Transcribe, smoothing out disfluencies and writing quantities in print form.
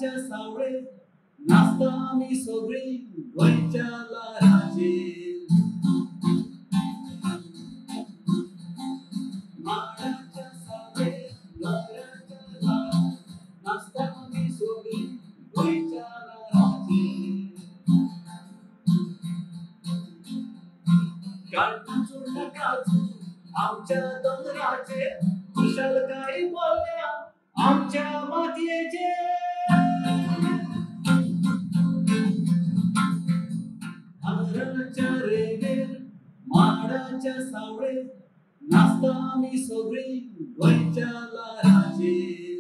माडाच्या सावळेत नाचता आम्ही सगळी वयच्या लहराचे. माडाच्या सावळेत लहराच्या लहरात नाचता आम्ही सगळी वयच्या लहराचे. काजू काजू आमच्या डोंगराचे कुशल काही बोलल्या आमच्या मातीचे. हरणाच्या रेगेर माडाच्या सावळेत नाचता आम्ही सगळी वयच्या लहराचे.